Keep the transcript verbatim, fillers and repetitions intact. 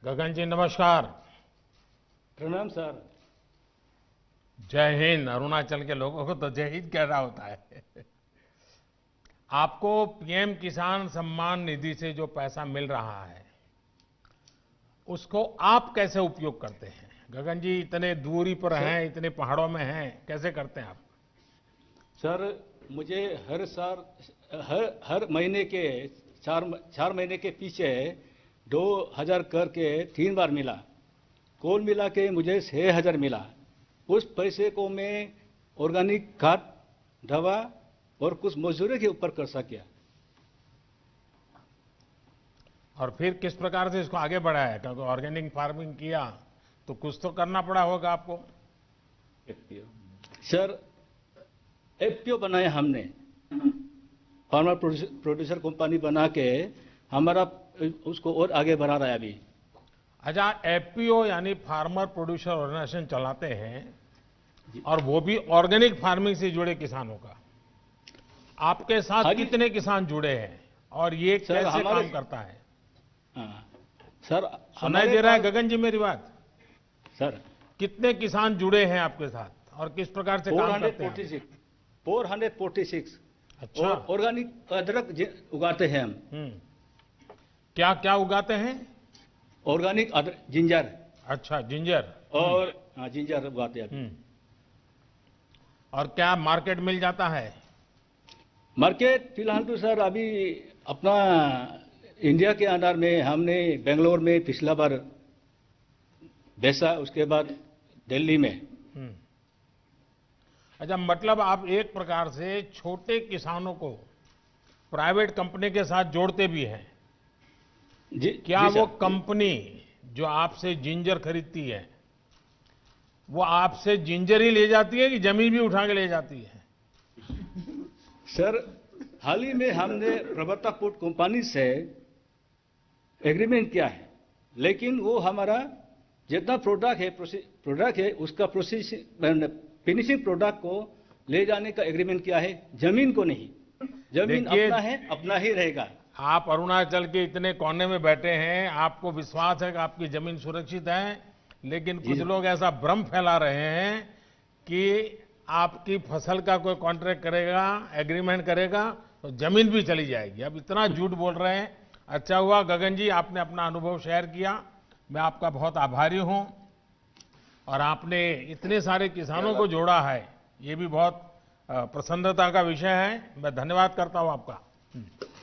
गगन जी नमस्कार। प्रणाम सर। जय हिंद। अरुणाचल के लोगों को तो जय हिंद कहना होता है। आपको पीएम किसान सम्मान निधि से जो पैसा मिल रहा है उसको आप कैसे उपयोग करते हैं? गगन जी इतने दूरी पर सर हैं, इतने पहाड़ों में हैं, कैसे करते हैं आप? सर मुझे हर साल हर हर महीने के चार चार महीने के पीछे दो हजार करके तीन बार मिला। कुल मिला के मुझे छह हजार मिला। उस पैसे को मैं ऑर्गेनिक खाद, दवा और कुछ मजदूरी के ऊपर कर सकिया। और फिर किस प्रकार से इसको आगे बढ़ाया? क्योंकि ऑर्गेनिक फार्मिंग किया तो कुछ तो करना पड़ा होगा आपको। सर एफपीओ बनाया हमने, फार्मर प्रोड्यूसर कंपनी बना के हमारा उसको और आगे बढ़ा रहा है अभी। अच्छा, एफपीओ यानी फार्मर प्रोड्यूसर ऑर्गेनाइजेशन चलाते हैं और वो भी ऑर्गेनिक फार्मिंग से जुड़े किसानों का। आपके साथ हाँ कितने किसान जुड़े हैं और ये सर, कैसे हमारे काम करता है? हाँ, सर सुनाई दे रहा है गगन जी मेरी बात? सर कितने किसान जुड़े हैं आपके साथ और किस प्रकार से काम करते हैं? Four hundred forty six. अच्छा। ऑर्गेनिक अदरक जे- उगाते हैं हम। हम्म। क्या क्या उगाते हैं? ऑर्गेनिक अदरक, जिंजर अच्छा, जिंजर। और हाँ, जिंजर उगाते हैं अभी। हम्म। और क्या मार्केट मिल जाता है? मार्केट फिलहाल तो सर अभी अपना इंडिया के अंदर में हमने बेंगलोर में पिछला बार बेचा, उसके बाद दिल्ली में। हम्म। अच्छा, मतलब आप एक प्रकार से छोटे किसानों को प्राइवेट कंपनी के साथ जोड़ते भी हैं। जी क्या जी वो सर। कंपनी जो आपसे जिंजर खरीदती है वो आपसे जिंजर ही ले जाती है कि जमीन भी उठा के ले जाती है? सर हाल ही में हमने प्रवर्ता फूड कंपनी से एग्रीमेंट किया है, लेकिन वो हमारा जितना प्रोडक्ट है प्रोडक्ट है उसका प्रोसेसिंग फिनिशिंग प्रोडक्ट को ले जाने का एग्रीमेंट किया है, जमीन को नहीं। जमीन देखिए, अपना है, अपना ही रहेगा। आप अरुणाचल के इतने कोने में बैठे हैं, आपको विश्वास है कि आपकी जमीन सुरक्षित है, लेकिन जी कुछ सर। लोग ऐसा भ्रम फैला रहे हैं कि आपकी फसल का कोई कॉन्ट्रैक्ट करेगा, एग्रीमेंट करेगा तो जमीन भी चली जाएगी। अब इतना झूठ बोल रहे हैं। अच्छा हुआ गगन जी आपने अपना अनुभव शेयर किया, मैं आपका बहुत आभारी हूं। और आपने इतने सारे किसानों को जोड़ा है, ये भी बहुत अ, प्रसन्नता का विषय है। मैं धन्यवाद करता हूं आपका।